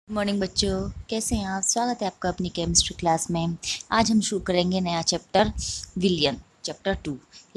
Morning बच्चों, कैसे हैं आप। स्वागत है आपका अपनी केमिस्ट्री क्लास में। आज हम शुरू करेंगे नया चैप्टर विलियन, चैप्टर 2।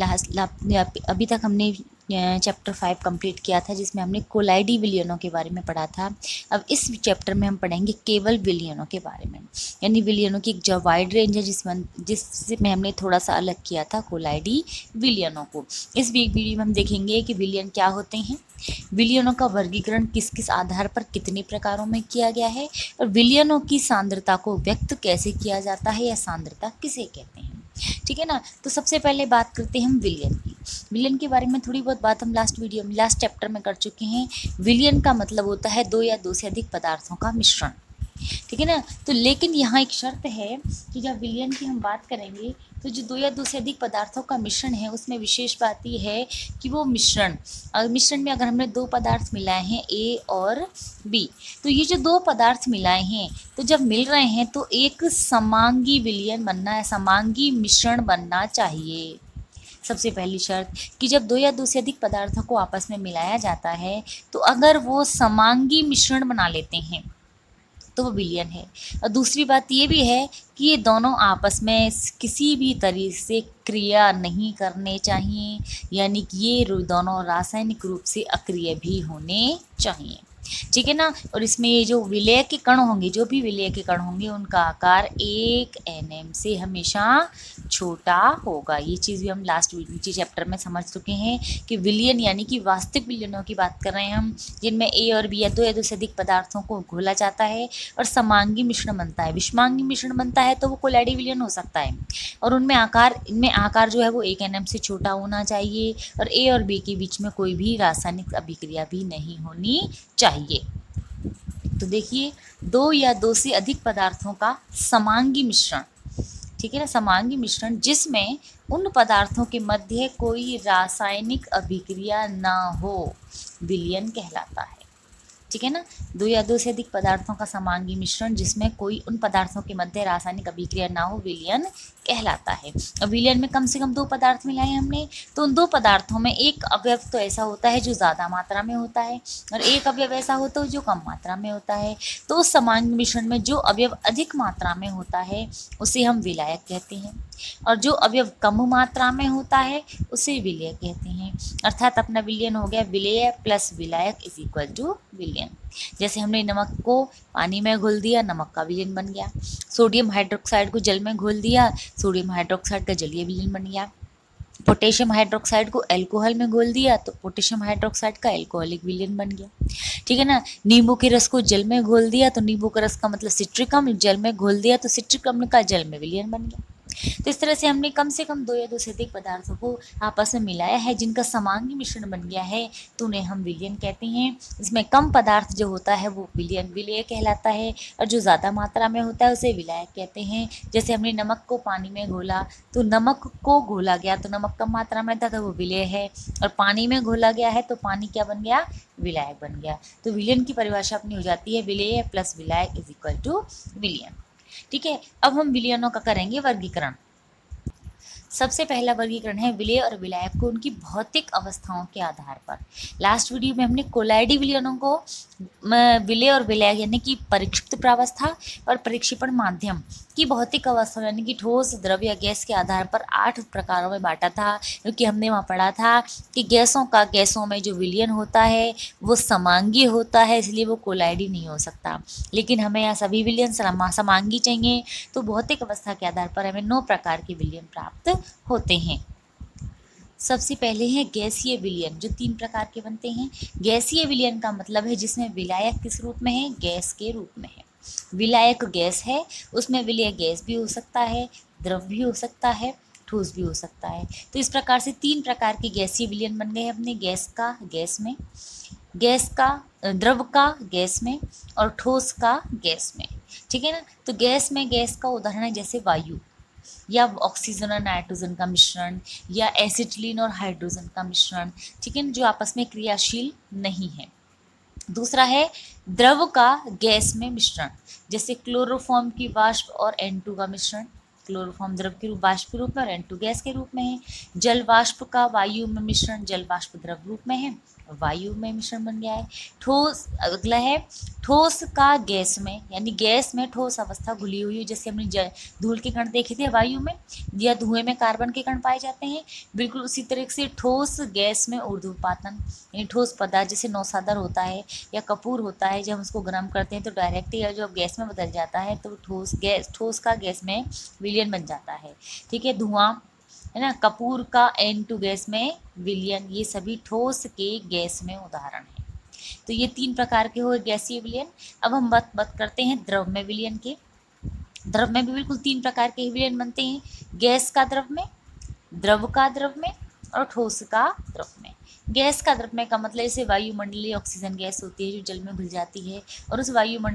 अभी तक हमने चैप्टर 5 कंप्लीट किया था, जिसमें हमने कोलाइडी विलियनों के बारे में पढ़ा था। अब इस चैप्टर में हम पढ़ेंगे केवल विलियनों के बारे में, यानी विलियनों की एक जो वाइड रेंज है जिसमें हमने थोड़ा सा अलग किया था कोलाइडी विलियनों को। इस वीडियो में हम देखेंगे कि विलियन क्या होते हैं, विलियनों का वर्गीकरण किस किस आधार पर कितने प्रकारों में किया गया है, और विलियनों की सांद्रता को व्यक्त कैसे किया जाता है या सांद्रता किसे कहते हैं। ठीक है ना। तो सबसे पहले बात करते हैं हम विलियन की। विलियन के बारे में थोड़ी बहुत बात हम लास्ट चैप्टर में कर चुके हैं। विलियन का मतलब होता है दो या दो से अधिक पदार्थों का मिश्रण। ठीक है ना। तो लेकिन यहाँ एक शर्त है कि जब विलियन की हम बात करेंगे तो जो दो या दो से अधिक पदार्थों का मिश्रण है, उसमें विशेष बात यह है कि वो मिश्रण में अगर हमने दो पदार्थ मिलाए हैं ए और बी, तो ये जो दो पदार्थ मिलाए हैं तो जब मिल रहे हैं तो एक समांगी विलियन बनना है, समांगी मिश्रण बनना चाहिए। सबसे पहली शर्त कि जब दो या दो से अधिक पदार्थों को आपस में मिलाया जाता है तो अगर वो समांगी मिश्रण बना लेते हैं तो वो विलियन है। और दूसरी बात ये भी है कि ये दोनों आपस में किसी भी तरीके से क्रिया नहीं करने चाहिए, यानी कि ये दोनों रासायनिक रूप से अक्रिय भी होने चाहिए। ठीक है ना। और इसमें ये जो विलेय के कण होंगे, जो भी विलेय के कण होंगे, उनका आकार 1 nm से हमेशा छोटा होगा। ये चीज़ भी हम लास्ट चैप्टर में समझ चुके हैं कि विलियन यानी कि वास्तविक विलियनों की बात कर रहे हैं हम, जिनमें ए और बी या दो से अधिक पदार्थों को घोला जाता है और समांगी मिश्रण बनता है। विषमांगी मिश्रण बनता है तो वो कोलाइडी विलियन हो सकता है, और इनमें आकार जो है वो 1 nm से छोटा होना चाहिए, और ए और बी के बीच में कोई भी रासायनिक अभिक्रिया भी नहीं होनी चाहिए। तो देखिए, दो या दो से अधिक पदार्थों का समांगी मिश्रण, ठीक है ना, समांगी मिश्रण जिसमें उन पदार्थों के मध्य कोई रासायनिक अभिक्रिया ना हो, विलियन कहलाता है। ठीक है ना। दो या दो से अधिक पदार्थों का समांगी मिश्रण जिसमें कोई उन पदार्थों के मध्य रासायनिक अभिक्रिया ना हो, विलियन कहलाता है। और विलियन में कम से कम दो पदार्थ मिलाए हमने, तो उन दो पदार्थों में एक अवयव तो ऐसा होता है जो ज़्यादा मात्रा में होता है, और एक अवयव ऐसा होता है जो कम मात्रा में होता है। तो उस समांगी मिश्रण में जो अवयव अधिक मात्रा में होता है उसे हम विलायक कहते हैं, और जो अवयव कम मात्रा में होता है उसे विलेय कहते हैं। अर्थात अपना विलियन हो गया विलेय प्लस विलायक इज इक्वल टू विलियन। जैसे हमने नमक को पानी में घोल दिया, नमक का विलियन बन गया। सोडियम हाइड्रोक्साइड को जल में घोल दिया, सोडियम हाइड्रोक्साइड का जलीय विलियन बन गया। पोटेशियम हाइड्रोक्साइड को अल्कोहल में घोल दिया तो पोटेशियम हाइड्रोक्साइड का अल्कोहलिक विलियन बन गया। ठीक है ना। नींबू के रस को जल में घोल दिया तो नींबू का रस का मतलब सिट्रिक अम्ल, जल में घोल दिया तो सिट्रिक अम्ल का जल में विलियन बन गया। तो इस तरह से हमने कम से कम दो या दो से अधिक पदार्थों को आपस में मिलाया है जिनका समांगी मिश्रण बन गया है, तो उन्हें हम विलियन कहते हैं। इसमें कम पदार्थ जो होता है वो विलेय कहलाता है, और जो ज़्यादा मात्रा में होता है उसे विलायक कहते हैं। जैसे हमने नमक को पानी में घोला तो नमक को घोला गया तो नमक कम मात्रा में था तो वो विलेय है, और पानी में घोला गया है तो पानी क्या बन गया, विलायक बन गया। तो विलियन की परिभाषा अपनी हो जाती है विलेय प्लस विलायक इज इक्वल टू विलियन। ठीक है। अब हम विलियनों का करेंगे वर्गीकरण। सबसे पहला वर्गीकरण है विलेय और विलायक को उनकी भौतिक अवस्थाओं के आधार पर। लास्ट वीडियो में हमने कोलाइडी विलियनों को विलेय और विलायक यानी कि परिक्षिप्त प्रावस्था और परिक्षेपण माध्यम की भौतिक अवस्था यानी कि ठोस, द्रव या गैस के आधार पर 8 प्रकारों में बांटा था, क्योंकि हमने वहाँ पढ़ा था कि गैसों में जो विलियन होता है वो समांगी होता है, इसलिए वो कोलाइडी नहीं हो सकता। लेकिन हमें यहाँ सभी विलियन समांगी चाहिए, तो भौतिक अवस्था के आधार पर हमें 9 प्रकार के विलियन प्राप्त होते हैं। सबसे पहले है गैसीय विलियन, जो 3 प्रकार के बनते हैं। गैसीय विलियन का मतलब है जिसमें विलायक किस रूप में है, गैस के रूप में है। विलायक गैस है, उसमें विलेय गैस भी हो सकता है, द्रव भी हो सकता है, ठोस भी हो सकता है। तो इस प्रकार से 3 प्रकार के गैसीय विलियन बन गए अपने, गैस का गैस में, गैस का द्रव का गैस में, और ठोस का गैस में। ठीक है ना। तो गैस में गैस का उदाहरण है जैसे वायु, या ऑक्सीजन और नाइट्रोजन का मिश्रण, या एसिटिलीन और हाइड्रोजन का मिश्रण। ठीक है, जो आपस में क्रियाशील नहीं है। दूसरा है द्रव का गैस में मिश्रण, जैसे क्लोरोफॉर्म की वाष्प और N2 का मिश्रण। क्लोरोफॉर्म द्रव के रूप वाष्प के रूप में और N2 गैस के रूप में है। जल वाष्प का वायु में मिश्रण, जल वाष्प द्रव रूप में है, वायु में मिश्रण बन गया है। ठोस, अगला है ठोस का गैस में, यानी गैस में ठोस अवस्था घुली हुई है। जैसे हमने धूल के कण देखे थे वायु में, या धुएं में कार्बन के कण पाए जाते हैं, बिल्कुल उसी तरह से ठोस गैस में ऊर्ध्वपातन, यानी ठोस पदार्थ जैसे नौसादर होता है या कपूर होता है, जब हम उसको गर्म करते हैं तो डायरेक्ट या जो गैस में बदल जाता है तो ठोस का गैस में विलयन बन जाता है। ठीक है, धुआं है ना, कपूर का N2 गैस में विलयन, ये सभी ठोस के गैस में उदाहरण है। तो ये 3 प्रकार के हुए गैसीय विलयन। अब हम बात करते हैं द्रव में विलयन के। द्रव में भी बिल्कुल 3 प्रकार के विलयन बनते हैं, गैस का द्रव में, द्रव का द्रव में और ठोस का द्रव में। गैस का द्रव में का मतलब जैसे वायुमंडलीय ऑक्सीजन गैस होती है जो जल में घुल जाती है, और उस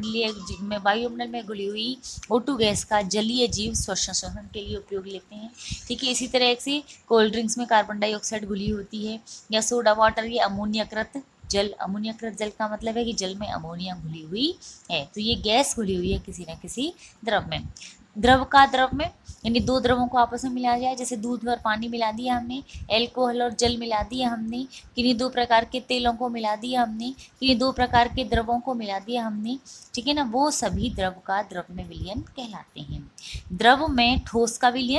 वायुमंडल में घुली हुई O2 गैस का जलीय जीव श्वसन के लिए उपयोग लेते हैं। ठीक है, इसी तरह से कोल्ड ड्रिंक्स में कार्बन डाइऑक्साइड घुली होती है, या सोडा वाटर, ये अमोनियाकृत जल। अमोनियाकृत जल का मतलब है कि जल में अमोनिया घुली हुई है, तो ये गैस घुली हुई है किसी न किसी द्रव में। द्रव का द्रव में यानी 2 द्रवों को आपस में मिलाया जाए, जैसे दूध और पानी मिला दिया हमने, एल्कोहल और जल मिला दिया हमने, किन्हीं 2 प्रकार के तेलों को मिला दिया हमने, किन्हीं 2 प्रकार के द्रवों को मिला दिया हमने। ठीक है ना, वो सभी द्रव का द्रव में विलयन कहलाते हैं। द्रव में ठोस का विलयन,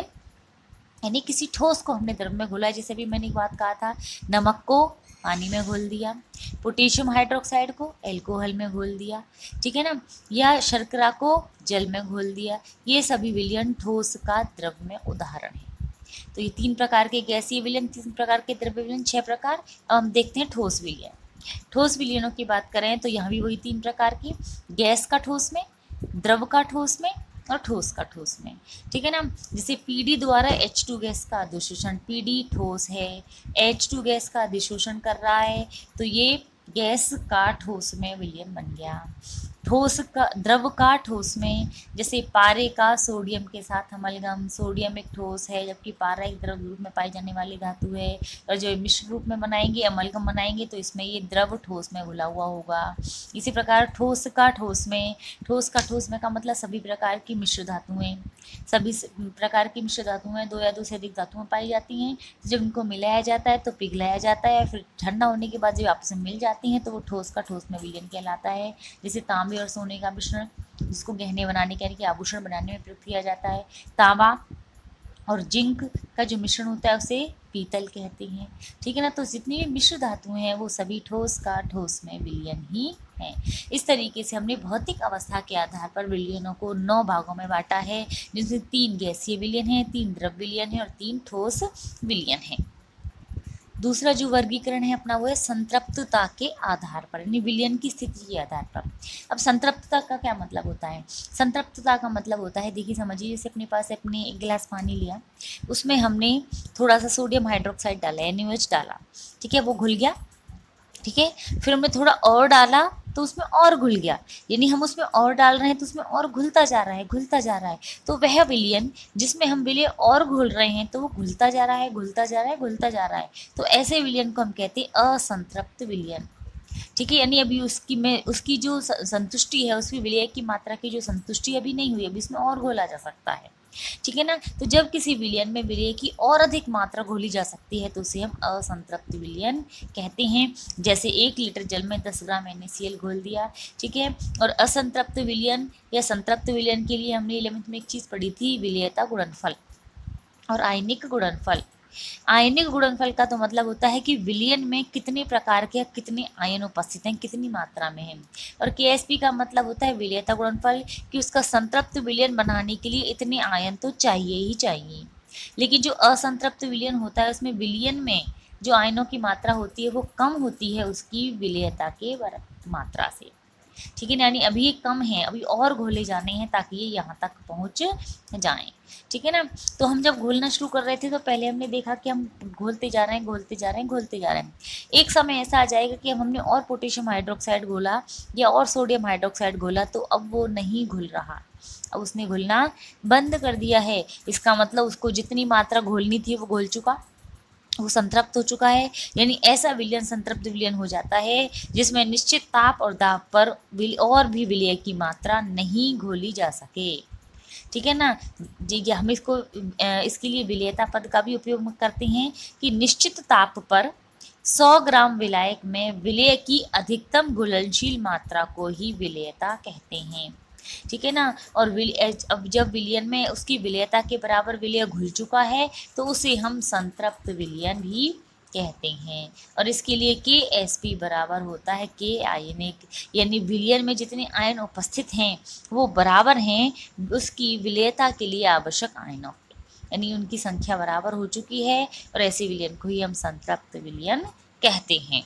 यानी किसी ठोस को हमने द्रव में घोला, जैसे भी मैंने एक बात कहा था, नमक को पानी में घोल दिया, पोटेशियम हाइड्रोक्साइड को एल्कोहल में घोल दिया, ठीक है ना, या शर्करा को जल में घोल दिया, ये सभी विलयन ठोस का द्रव में उदाहरण है। तो ये 3 प्रकार के गैसीय विलयन, 3 प्रकार के द्रव्य विलयन, 6 प्रकार। अब हम देखते हैं ठोस विलयन। ठोस विलयनों की बात करें तो यहाँ भी वही 3 प्रकार की, गैस का ठोस में, द्रव का ठोस में और ठोस का ठोस में। ठीक है ना, जैसे पीडी द्वारा H2 गैस का अधिशोषण, पीडी ठोस है, H2 गैस का अधिशोषण कर रहा है, तो ये गैस का ठोस में विलयन बन गया। ठोस का द्रव का ठोस में, जैसे पारे का सोडियम के साथ अमलगम, सोडियम एक ठोस है जबकि पारा एक द्रव रूप में पाई जाने वाली धातु है, और जो मिश्र रूप में बनाएंगे, अमलगम बनाएंगे, तो इसमें ये द्रव ठोस में घुला हुआ होगा। इसी प्रकार ठोस का ठोस में, ठोस का ठोस में का मतलब सभी प्रकार की मिश्र धातुएं, सभी प्रकार की मिश्र धातुएं 2 या 2 से अधिक धातुएं पाई जाती हैं। जब इनको मिलाया जाता है तो पिघलाया जाता है, फिर ठंडा होने के बाद जब आपस में मिल जाती हैं तो वो ठोस का ठोस में विलयन कहलाता है। जैसे तांबे और सोने का मिश्रण, जिसको गहने बनाने के यानी कि आभूषण बनाने में प्रयोग किया जाता है, तांबा और जिंक का जो मिश्रण होता है उसे पीतल कहते हैं। ठीक है ना, तो जितनी भी मिश्र धातुएं हैं वो सभी ठोस का ठोस में विलयन ही हैं। इस तरीके से हमने भौतिक अवस्था के आधार पर विलयनों को 9 भागों में बांटा है, जिसमें 3 गैसीय विलयन है, 3 द्रव विलयन है और 3 ठोस विलयन है। दूसरा जो वर्गीकरण है अपना वो है संतृप्तता के आधार पर, यानी विलयन की स्थिति के आधार पर। अब संतृप्तता का क्या मतलब होता है? संतृप्तता का मतलब होता है, देखिए समझिए, जैसे अपने पास अपने 1 गिलास पानी लिया, उसमें हमने थोड़ा सा सोडियम हाइड्रोक्साइड डाला, NaOH डाला, ठीक है, वो घुल गया, ठीक है, फिर हमने थोड़ा और डाला तो उसमें और घुल गया, यानी हम उसमें और डाल रहे हैं तो उसमें और घुलता जा रहा है, घुलता जा रहा है। तो वह विलयन जिसमें हम विलयन और घुल रहे हैं तो वो घुलता जा रहा है, घुलता जा रहा है, घुलता जा रहा है, तो ऐसे विलयन को हम कहते हैं असंतृप्त विलयन। ठीक है, यानी अभी उसकी जो संतुष्टि है, उसकी विलय की मात्रा की जो संतुष्टि अभी नहीं हुई, अभी इसमें और घोला जा सकता है। ठीक है ना, तो जब किसी विलयन में विलय की और अधिक मात्रा घोली जा सकती है तो उसे हम असंतृप्त विलयन कहते हैं। जैसे 1 लीटर जल में 10 ग्राम NaCl घोल दिया, ठीक है। और असंतृप्त विलयन या संतृप्त विलयन के लिए हमने 11th में एक चीज़ पढ़ी थी, विलयता गुणनफल और आयनिक गुणनफल। आयनिक गुणनफल का तो मतलब होता है कि विलयन में कितने प्रकार के, कितने आयन उपस्थित हैं, कितनी मात्रा में हैं। और KSP का मतलब होता है विलयता गुणनफल, कि उसका संतृप्त विलयन बनाने के लिए इतने आयन तो चाहिए ही चाहिए। लेकिन जो असंतृप्त विलयन होता है उसमें विलयन में जो आयनों की मात्रा होती है वो कम होती है उसकी विलयता के मात्रा से। ठीक है, यानी अभी ये कम है, अभी और घोले जाने हैं ताकि ये यहाँ तक पहुँच जाएं। ठीक है ना, तो हम जब घोलना शुरू कर रहे थे तो पहले हमने देखा कि हम घोलते जा रहे हैं, घोलते जा रहे हैं, घोलते जा रहे हैं। एक समय ऐसा आ जाएगा कि अब हमने और पोटेशियम हाइड्रोक्साइड घोला या और सोडियम हाइड्रोक्साइड घोला तो अब वो नहीं घुल रहा, अब उसने घुलना बंद कर दिया है। इसका मतलब उसको जितनी मात्रा घोलनी थी वो घोल चुका, वो संतृप्त हो चुका है। यानी ऐसा विलयन संतृप्त विलयन हो जाता है जिसमें निश्चित ताप और दाब पर और भी विलय की मात्रा नहीं घोली जा सके। ठीक है ना जी, हम इसको इसके लिए विलयता पद का भी उपयोग करते हैं कि निश्चित ताप पर 100 ग्राम विलायक में विलेय की अधिकतम घुलनशील मात्रा को ही विलेयता कहते हैं। ठीक है ना। और अब जब विलयन में उसकी विलेयता के बराबर विलेय घुल चुका है तो उसे हम संतृप्त विलयन भी कहते हैं। और इसके लिए KSP बराबर होता है K आयनिक, यानी विलयन में जितने आयन उपस्थित हैं वो बराबर हैं उसकी विलेयता के लिए आवश्यक आयनों, यानी उनकी संख्या बराबर हो चुकी है और ऐसे विलयन को ही हम संतृप्त विलयन कहते हैं।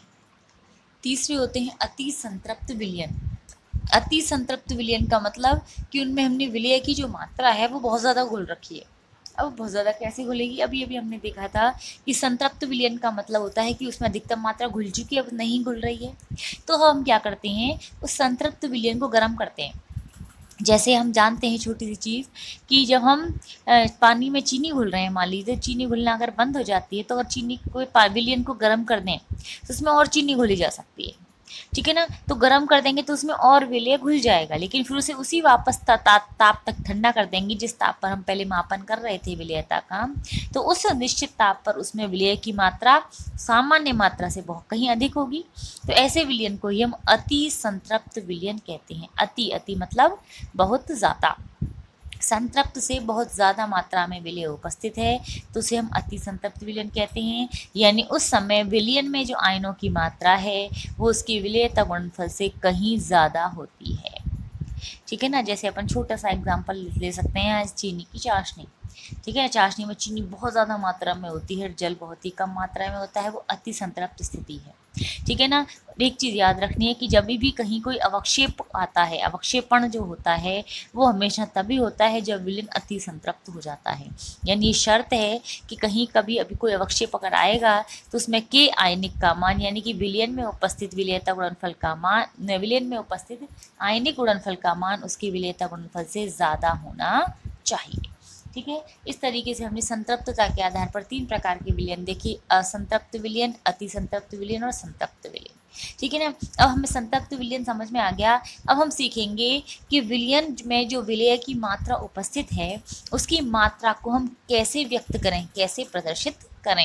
तीसरे होते हैं अति संतृप्त विलयन। अति संतृप्त विलयन का मतलब कि उनमें हमने विलेय की जो मात्रा है वो बहुत ज़्यादा घुल रखी है। अब बहुत ज़्यादा कैसे घुलेगी, अभी अभी हमने देखा था कि संतृप्त विलयन का मतलब होता है कि उसमें अधिकतम मात्रा घुल चुकी है, अब नहीं घुल रही है। तो हम क्या करते हैं, उस संतृप्त विलयन को गर्म करते हैं। जैसे हम जानते हैं छोटी सी चीज़ कि जब हम पानी में चीनी घुल रहे हैं, मान लीजिए चीनी घुलना अगर बंद हो जाती है तो अगर चीनी को विलयन को गर्म कर दें तो उसमें और चीनी घुली जा सकती है। ठीक है ना। तो गर्म कर देंगे तो उसमें और विलेय घुल जाएगा, लेकिन फिर उसे उसी वापस ताप तक ठंडा कर देंगे जिस ताप पर हम पहले मापन कर रहे थे विलेयता का। तो उस निश्चित ताप पर उसमें विलेय की मात्रा सामान्य मात्रा से बहुत कहीं अधिक होगी। तो ऐसे विलयन को ही हम अति संतृप्त विलयन कहते हैं। अति मतलब बहुत ज़्यादा, संतृप्त से बहुत ज़्यादा मात्रा में विलेय उपस्थित है तो उसे हम अति संतृप्त विलयन कहते हैं। यानी उस समय विलयन में जो आयनों की मात्रा है वो उसकी विलेयता गुणनफल से कहीं ज़्यादा होती है। ठीक है ना। जैसे अपन छोटा सा एग्जांपल ले सकते हैं, चीनी की चाशनी। ठीक है, चाशनी में चीनी बहुत ज़्यादा मात्रा में होती है, जल बहुत ही कम मात्रा में होता है, वो अति संतृप्त स्थिति है। ठीक है ना। एक चीज़ याद रखनी है कि जब भी कहीं कोई अवक्षेप आता है, अवक्षेपण जो होता है वो हमेशा तभी होता है जब विलयन अति संतृप्त हो जाता है। यानी शर्त है कि कहीं कभी अभी कोई अवक्षेप अगर आएगा तो उसमें K आयनिक का मान, यानी कि विलयन में उपस्थित विलेयता गुणनफल का मान, विलयन में उपस्थित आयनिक गुणनफल का मान उसकी विलेयता गुणनफल से ज़्यादा होना चाहिए। ठीक है। इस तरीके से हमने संतृप्तता के आधार पर 3 प्रकार के विलयन देखी, असंतृप्त विलयन, अति संतृप्त विलयन और संतृप्त विलयन। ठीक है ना। अब हमें संतृप्त विलयन समझ में आ गया। अब हम सीखेंगे कि विलयन में जो विलेय की मात्रा उपस्थित है उसकी मात्रा को हम कैसे व्यक्त करें, कैसे प्रदर्शित करें।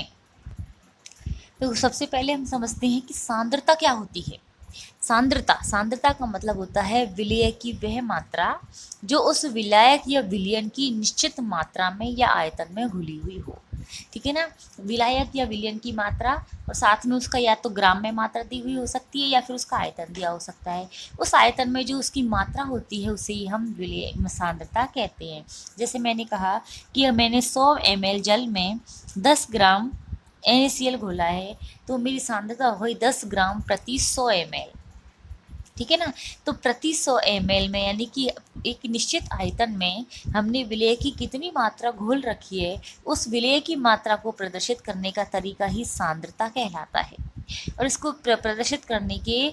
तो सबसे पहले हम समझते हैं कि सांद्रता क्या होती है। सांद्रता का मतलब होता है विलेय की वह मात्रा जो उस विलायक या विलयन की निश्चित मात्रा में या आयतन में घुली हुई हो। ठीक है ना। विलायक या विलयन की मात्रा और साथ में उसका या तो ग्राम में मात्रा दी हुई हो सकती है या फिर उसका आयतन दिया हो सकता है। उस आयतन में जो उसकी मात्रा होती है उसे ही हम विलेय सांद्रता कहते हैं। जैसे मैंने कहा कि मैंने 100 ml जल में 10 ग्राम NaCl घोला है तो मेरी सांद्रता हुई 10 ग्राम प्रति 100 ml। ठीक है ना। तो प्रति 100 ml में, यानी कि एक निश्चित आयतन में हमने विलेय की कितनी मात्रा घोल रखी है, उस विलेय की मात्रा को प्रदर्शित करने का तरीका ही सांद्रता कहलाता है। और इसको प्रदर्शित करने के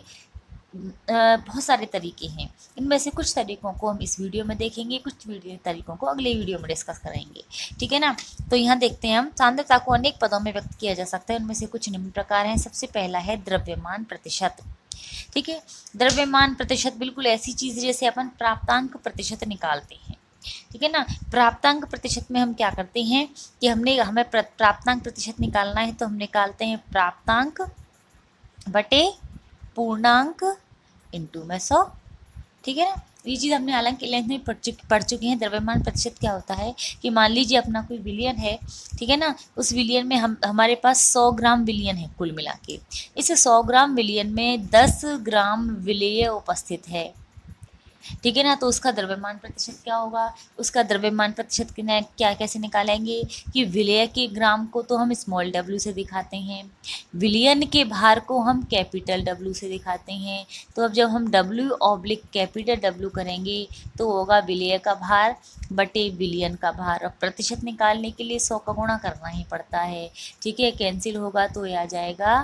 बहुत सारे तरीके हैं। इनमें से कुछ तरीकों को हम इस वीडियो में देखेंगे, कुछ तरीकों को अगले वीडियो में डिस्कस करेंगे। ठीक है ना। तो यहाँ देखते हैं हम सांद्रता को अनेक पदों में व्यक्त किया जा सकता है। उनमें से कुछ निम्न प्रकार हैं। सबसे पहला है द्रव्यमान प्रतिशत। ठीक है। द्रव्यमान प्रतिशत बिल्कुल ऐसी चीज़ जैसे अपन प्राप्तांक प्रतिशत निकालते हैं। ठीक है ना। प्राप्तांक प्रतिशत में हम क्या करते हैं कि हमें प्राप्तांक प्रतिशत निकालना है तो हम निकालते हैं प्राप्तांक बटे पूर्णांक इंटू में 100। ठीक है ना। ये चीज़ हमने हालांकि लेंथ में पढ़ चुके हैं। द्रव्यमान प्रतिशत क्या होता है कि मान लीजिए अपना कोई विलयन है। ठीक है ना। उस विलयन में हमारे पास 100 ग्राम विलयन है कुल मिला के। इस 100 ग्राम विलयन में 10 ग्राम विलेय उपस्थित है। ठीक है ना। तो उसका द्रव्यमान प्रतिशत क्या होगा, उसका द्रव्यमान प्रतिशत क्या कैसे निकालेंगे कि विलेय के ग्राम को तो हम स्मॉल w से दिखाते हैं, विलयन के भार को हम कैपिटल W से दिखाते हैं। तो अब जब हम W/कैपिटल W करेंगे तो होगा विलेय का भार बटे विलयन का भार। और प्रतिशत निकालने के लिए 100 का गुणा करना ही पड़ता है। ठीक है। कैंसिल होगा तो ये आ जाएगा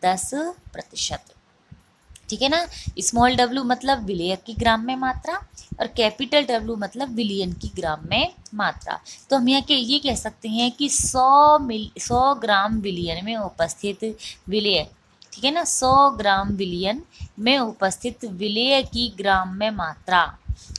10%। ठीक है ना। स्मॉल w मतलब विलेय की ग्राम में मात्रा और कैपिटल W मतलब विलयन की ग्राम में मात्रा। तो हम यहाँ ये कह सकते हैं कि 100 ग्राम विलयन में उपस्थित विलेय, ठीक है ना, 100 ग्राम विलयन में उपस्थित विलेय की ग्राम में मात्रा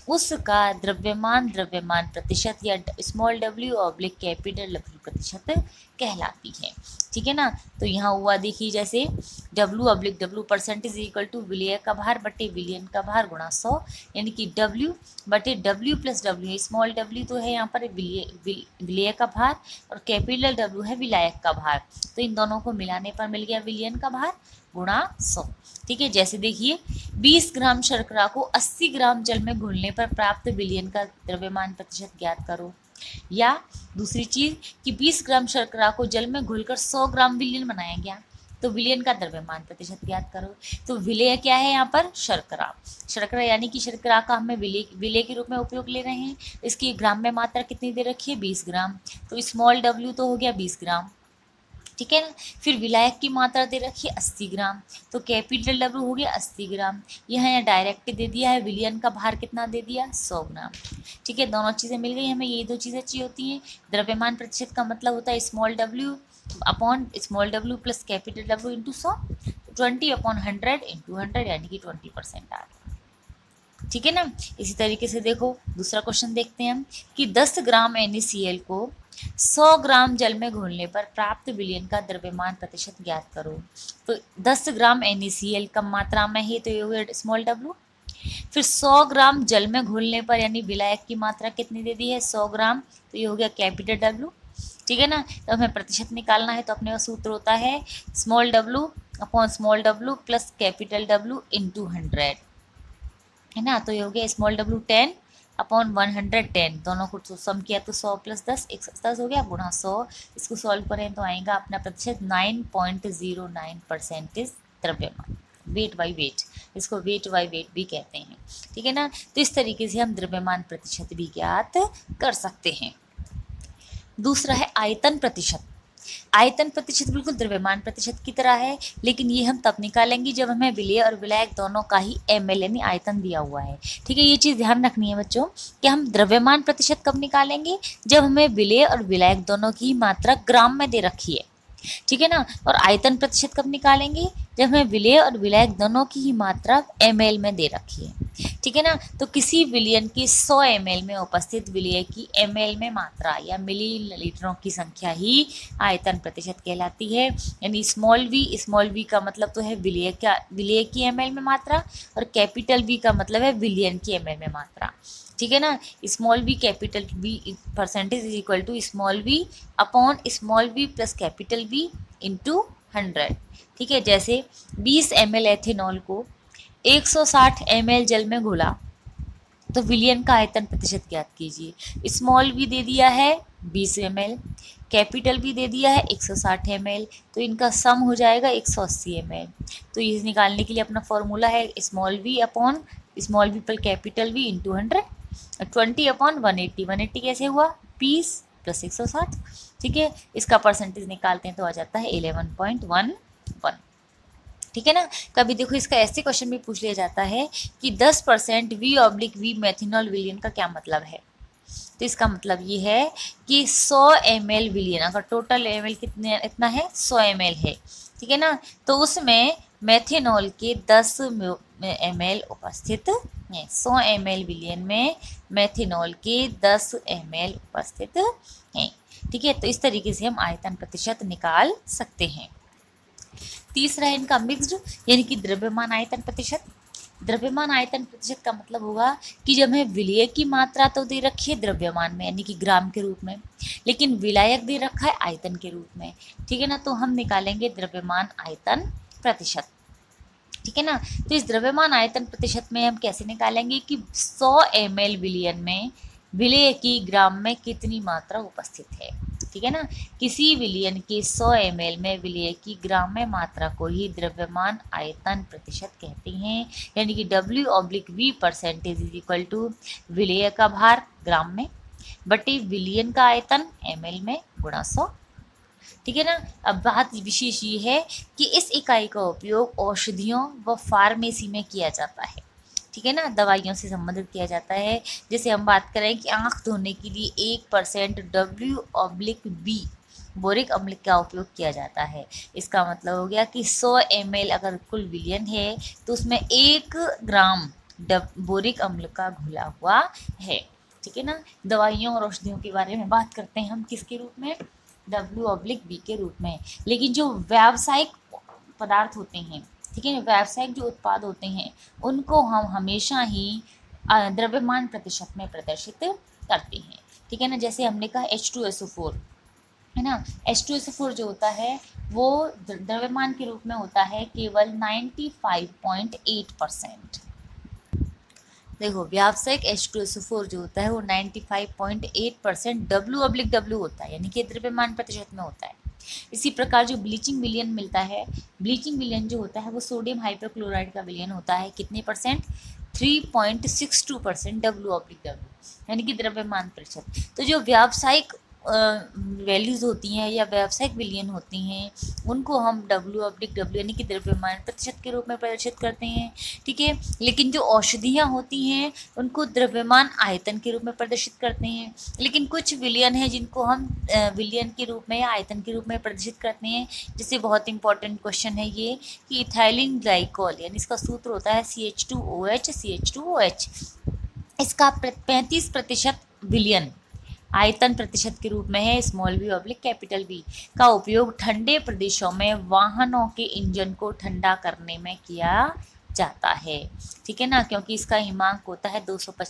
उसका द्रव्यमान प्रतिशत या small W oblique capital W प्रतिशत कहलाती है। ठीक है ना। तो यहाँ हुआ देखिए, जैसे W oblique W percentage equal to विलेय का भार बटे विलियन का भार गुणा 100, यानी कि डब्ल्यू बटे W plus W, small W तो है यहाँ पर विलेय का भार और कैपिटल डब्ल्यू है विलायक का भार, तो इन दोनों को मिलाने पर मिल गया विलियन का भार गुणा 100। ठीक है। जैसे देखिए 20 ग्राम शर्करा को 80 ग्राम जल में घुलने पर प्राप्त विलियन का द्रव्यमान प्रतिशत ज्ञात करो। या दूसरी चीज कि 20 ग्राम शर्करा को जल में घुलकर 100 ग्राम विलियन बनाया गया, तो विलियन का द्रव्यमान प्रतिशत ज्ञात करो। तो विलेय क्या है यहाँ पर? शर्करा। शर्करा यानी कि शर्करा का हमें विलेय के रूप में उपयोग ले रहे हैं। इसकी ग्राम में मात्रा कितनी दे रखी है? 20 ग्राम। तो स्मॉल डब्ल्यू तो हो गया 20 ग्राम। ठीक है ना। फिर विलायक की मात्रा दे रखी है 80 ग्राम, तो कैपिटल डब्ल्यू हो गया 80 ग्राम। यहाँ डायरेक्ट दे दिया है विलियन का भार कितना दे दिया? 100 ग्राम। ठीक है, दोनों चीज़ें मिल गई हमें, ये दो चीज़ें चाहिए होती हैं। द्रव्यमान प्रतिशत का मतलब होता है small W upon small W plus capital W into 100, 20/100 into 100 यानी कि 20% आ गया। ठीक है ना। इसी तरीके से देखो दूसरा क्वेश्चन देखते हैं हम कि 10 ग्राम NaCl को 100 ग्राम जल में घोलने पर प्राप्त विलयन का द्रव्यमान प्रतिशत ज्ञात करो। तो 10 ग्राम NaCl कम मात्रा में है तो ये हो गया स्मॉल डब्ल्यू। फिर 100 ग्राम जल में घोलने पर यानी विलायक की मात्रा कितनी दे दी है? 100 ग्राम, तो ये हो गया कैपिटल डब्ल्यू। ठीक है ना। तो हमें प्रतिशत निकालना है तो अपने का सूत्र होता है small W upon small W plus capital W into 100, है ना। तो ये हो गया स्मॉल डब्ल्यू 10 अपॉन 110, दोनों को सम किया तो 100 प्लस 10 110 हो गया गुणा 100। इसको सॉल्व करें तो आएगा अपना प्रतिशत 9.09% द्रव्यमान, वेट बाई वेट, इसको वेट बाई वेट भी कहते हैं। ठीक है ना। तो इस तरीके से हम द्रव्यमान प्रतिशत भी ज्ञात कर सकते हैं। दूसरा है आयतन प्रतिशत। आयतन प्रतिशत बिल्कुल द्रव्यमान प्रतिशत की तरह है, लेकिन ये हम तब निकालेंगे जब हमें विलेय और विलायक दोनों का ही ml यानी आयतन दिया हुआ है। ठीक है, ये चीज़ ध्यान रखनी है बच्चों कि हम द्रव्यमान प्रतिशत कब निकालेंगे? जब हमें विलेय और विलायक दोनों की मात्रा ग्राम में दे रखी है। ठीक है ना। और आयतन प्रतिशत कब निकालेंगे? जब हमें विलेय और विलायक दोनों की ही मात्रा ml में दे रखी है। ठीक है ना। तो किसी विलियन की 100 ml में उपस्थित विलेय की ml में मात्रा या मिलीलीटरों की संख्या ही आयतन प्रतिशत कहलाती है। यानी स्मॉल v का मतलब तो है विलेय की ml में मात्रा, और कैपिटल V का मतलब है विलियन की ml में मात्रा। ठीक है ना। Small v capital V percentage is equal to small v upon small v plus capital V into 100। ठीक है। जैसे 20 ml एथेनॉल को 160 ml जल में घोला तो विलियन का आयतन प्रतिशत ज्ञात कीजिए। स्मॉल v दे दिया है 20 ml, कैपिटल V दे दिया है 160 ml, तो इनका सम हो जाएगा 180 ml। तो ये निकालने के लिए अपना फॉर्मूला है small v upon small v पर कैपिटल V इंटू 100, 20/180। 180 कैसे हुआ? 20 प्लस 160। ठीक है, इसका परसेंटेज निकालते हैं तो आ जाता है 11.11। ठीक है ना। कभी देखो इसका ऐसे क्वेश्चन भी पूछ लिया जाता है कि 10% V/V मेथिनॉल विलियन का क्या मतलब है? तो इसका मतलब ये है कि 100 ml विलियन, अगर टोटल ml इतना है 100 ml है, ठीक है ना, तो उसमें मेथिनॉल के 10 ml उपस्थित हैं। 100 ml विलियन में मेथिनॉल के 10 ml उपस्थित हैं। ठीक है, तो इस तरीके से हम आयतन प्रतिशत निकाल सकते हैं। तीसरा है इनका मिक्स्ड यानी कि द्रव्यमान आयतन प्रतिशत। द्रव्यमान आयतन प्रतिशत का मतलब होगा कि जब हमें विलेय की मात्रा तो दे रखी है द्रव्यमान में यानी कि ग्राम के रूप में, लेकिन विलायक दे रखा है आयतन के रूप में। ठीक है ना। तो हम निकालेंगे द्रव्यमान आयतन प्रतिशत। ठीक है ना। तो इस द्रव्यमान आयतन प्रतिशत में हम कैसे निकालेंगे कि 100 ml विलियन में विलेय की ग्राम में कितनी मात्रा उपस्थित है। ठीक है ना। किसी विलियन के 100 ml में विलेय की ग्राम में मात्रा को ही द्रव्यमान आयतन प्रतिशत कहते हैं। यानी कि W/V percentage is equal to विलेय का भार ग्राम में बटे विलियन का आयतन ml में गुणा 100। ठीक है ना। अब बात विशेष ये है कि इस इकाई का उपयोग औषधियों व फार्मेसी में किया जाता है। ठीक है ना, दवाइयों से संबंधित किया जाता है। जैसे हम बात करें कि आंख धोने के लिए 1% W/V बोरिक अम्ल का उपयोग किया जाता है। इसका मतलब हो गया कि 100 ml अगर कुल विलियन है तो उसमें 1 ग्राम बोरिक अम्ल का घुला हुआ है। ठीक है ना। दवाइयों और औषधियों के बारे में बात करते हैं हम किसके रूप में, W/B के रूप में। लेकिन जो व्यावसायिक पदार्थ होते हैं, ठीक है, व्यावसायिक जो उत्पाद होते हैं उनको हम हमेशा ही द्रव्यमान प्रतिशत में प्रदर्शित करते हैं। ठीक है ना। जैसे हमने कहा H2SO4 है ना, H2SO4 जो होता है वो द्रव्यमान के रूप में होता है केवल 95.8%। देखो व्यावसायिक H2SO4 जो होता है वो 95.8% W/W होता है, यानी कि द्रव्यमान प्रतिशत में होता है। इसी प्रकार जो ब्लीचिंग विलयन मिलता है, ब्लीचिंग विलयन जो होता है वो सोडियम हाइपोक्लोराइड का विलयन होता है, कितने परसेंट, 3.62% W/W, यानी कि द्रव्यमान प्रतिशत। तो जो व्यावसायिक वैल्यूज़ होती हैं या व्यावसायिक विलयन होती हैं उनको हम W/W यानी कि द्रव्यमान प्रतिशत के रूप में प्रदर्शित करते हैं। ठीक है। लेकिन जो औषधियाँ होती हैं उनको द्रव्यमान आयतन के रूप में प्रदर्शित करते हैं। लेकिन कुछ विलयन है जिनको हम विलयन के रूप में या आयतन के रूप में प्रदर्शित करते हैं। जैसे बहुत इंपॉर्टेंट क्वेश्चन है ये कि इथाइलिन ग्लाइकोल, यानी इसका सूत्र होता है CH2OH। इसका 35% विलयन आयतन प्रतिशत के रूप में है, v/B का उपयोग ठंडे प्रदेशों में वाहनों के इंजन को ठंडा करने में किया जाता है। ठीक है ना, क्योंकि इसका हिमांक होता है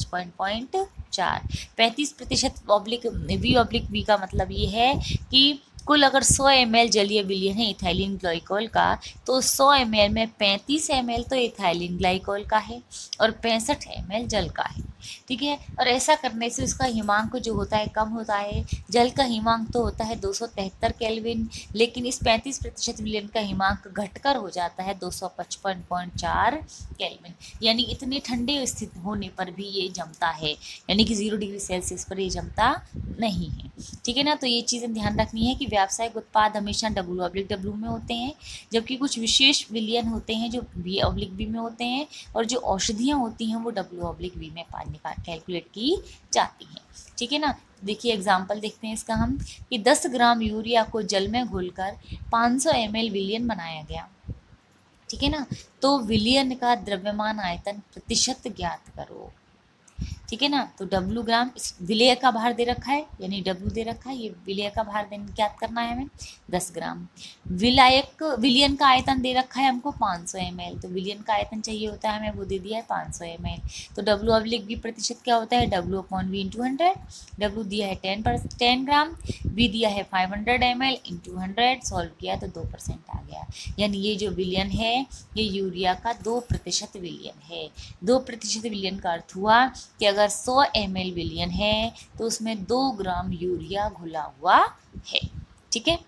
255.4। 35% V/B का मतलब ये है कि कुल अगर 100 ml जलीय विलयन है इथाइलिन ग्लाइकोल का, तो 100 ml में 35 ml तो इथाइलिन ग्लाइकोल का है और 65 ml जल का है। ठीक है। और ऐसा करने से उसका हिमांक जो होता है कम होता है। जल का हिमांक तो होता है 273 केल्विन, लेकिन इस 35% विलयन का हिमांक घटकर हो जाता है 255.4 केल्विन, यानी इतने ठंडे स्थित होने पर भी ये जमता है, यानी कि 0 डिग्री सेल्सियस पर ये जमता नहीं है। ठीक है ना। तो ये चीज़ें ध्यान रखनी है कि व्यावसायिक उत्पाद हमेशा W/W में होते हैं, जबकि कुछ विशेष विलयन होते हैं जो V/B में होते हैं, और जो औषधियाँ होती हैं वो W/B में कैलकुलेट की जाती हैं। ठीक है ना। देखिए एग्जाम्पल देखते हैं इसका हम कि 10 ग्राम यूरिया को जल में घोलकर 500 ml विलयन बनाया गया। ठीक है ना। तो विलयन का द्रव्यमान आयतन प्रतिशत ज्ञात करो। ठीक है ना। तो W ग्राम, इस विलय का भार दे रखा है यानी W दे रखा है, ये विलय का भार ज्ञात करना है हमें 10 ग्राम। विलयन का आयतन दे रखा है हमको 500 ml, तो विलयन का आयतन चाहिए होता है हमें, वो दे दिया है 500 ml। तो W/B प्रतिशत क्या होता है, W/V × 100। W दिया है 10 ग्राम, V दिया है 500 ml × 100, सॉल्व किया तो 2% आ गया। यानी ये जो विलयन है ये यूरिया का 2% विलयन है। 2% विलयन का अर्थ हुआ कि अगर 100 ml विलयन है तो उसमें 2 ग्राम यूरिया घुला हुआ है। ठीक है।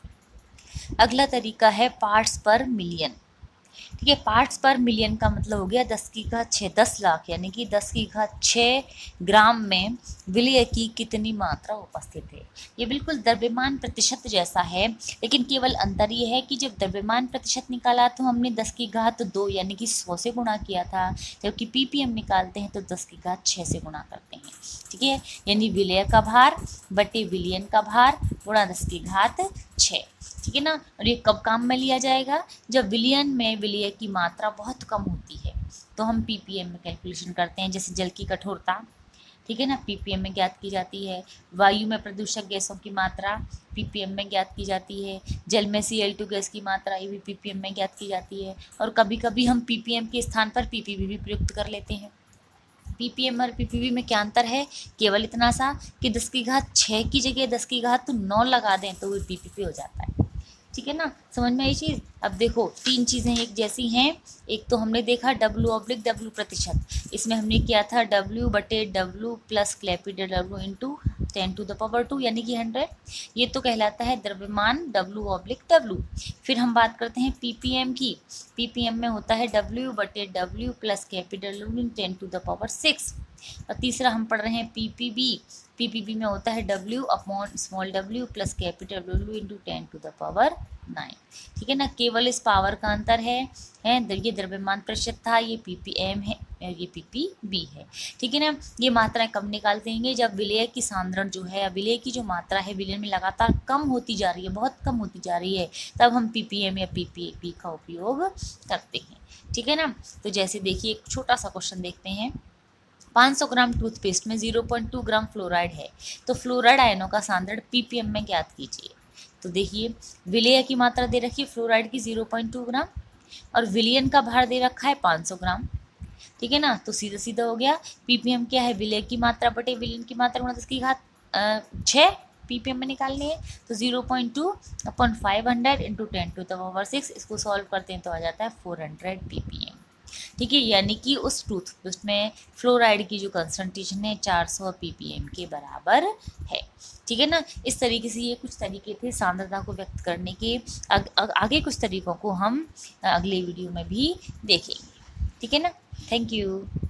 अगला तरीका है पार्ट्स पर मिलियन। ठीक है। पार्ट्स पर मिलियन का मतलब हो गया 10 लाख, यानी कि 10⁶ ग्राम में विलय की कितनी मात्रा उपस्थित है। ये बिल्कुल द्रव्यमान प्रतिशत जैसा है, लेकिन केवल अंतर ये है कि जब द्रव्यमान प्रतिशत निकाला तो हमने 10⁻² यानी कि 100 से गुणा किया था, जबकि ppm निकालते हैं तो 10⁶ से गुणा करते हैं। ठीक है। यानी विलय का भार बटे विलयन का भार गुणा 10⁶। ठीक है ना। और ये कब काम में लिया जाएगा, जब विलयन में विलय की मात्रा बहुत कम होती है तो हम ppm में कैलकुलेशन करते हैं। जैसे जल की कठोरता, ठीक है ना, ppm में ज्ञात की जाती है। वायु में प्रदूषक गैसों की मात्रा ppm में ज्ञात की जाती है। जल में Cl2 गैस की मात्रा ये भी ppm में ज्ञात की जाती है। और कभी कभी हम ppm के स्थान पर ppb भी प्रयुक्त कर लेते हैं। ppm और ppb में क्या अंतर है, केवल इतना सा कि 10⁶ की जगह 10⁹ लगा दें तो वो ppb हो जाता है। ठीक है ना। समझ में आई चीज़। अब देखो 3 चीज़ें एक जैसी हैं। एक तो हमने देखा W/W प्रतिशत, इसमें हमने किया था W/W plus capital W into 10⁻², यानी कि 100। ये तो कहलाता है द्रव्यमान W/W। फिर हम बात करते हैं ppm की। ppm में होता है W/W प्लस कैपिटल W 10⁻⁶। और तीसरा हम पढ़ रहे हैं ppb में होता है W/w plus capital W into 10⁻⁹। ठीक है ना। केवल इस पावर का अंतर है ये द्रव्यमान प्रतिशत था, ये ppm है और ये ppb है। ठीक है ना। ये मात्राएं कब निकाल देंगे, जब विलय की सांद्रण जो है, विलय की जो मात्रा है विलयन में लगातार कम होती जा रही है, बहुत कम होती जा रही है, तब हम ppm या ppb का उपयोग करते हैं। ठीक है ना। तो जैसे देखिए एक छोटा सा क्वेश्चन देखते हैं। 500 ग्राम टूथपेस्ट में 0.2 ग्राम फ्लोराइड है, तो फ्लोराइड आयनों का सांद्रण ppm में ज्ञात कीजिए। तो देखिए विलेय की मात्रा दे रखी है फ्लोराइड की 0.2 ग्राम और विलियन का भार दे रखा है 500 ग्राम। ठीक है ना, तो सीधा सीधा हो गया। ppm क्या है, विलेय की मात्रा बटे विलियन की मात्रा गुणा 10 की घात 6 ppm में निकालनी है। तो 0.2 अपॉन 500 इंटू 10⁻⁶, इसको सॉल्व करते हैं तो आ जाता है 400 ppm। ठीक है, यानी कि उस टूथपेस्ट में फ्लोराइड की जो कंसंट्रेशन है 400 ppm के बराबर है। ठीक है ना। इस तरीके से ये कुछ तरीके थे सांद्रता को व्यक्त करने के। आगे कुछ तरीकों को हम अगले वीडियो में भी देखेंगे। ठीक है ना। Thank you.